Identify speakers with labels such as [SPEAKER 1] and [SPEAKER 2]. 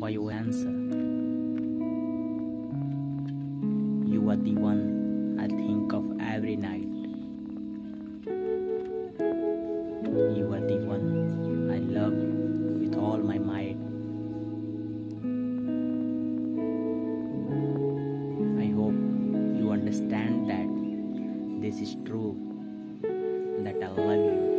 [SPEAKER 1] for your answer. You are the one I think of every night. You are the one I love with all my might. I hope you understand that this is true, that I love you.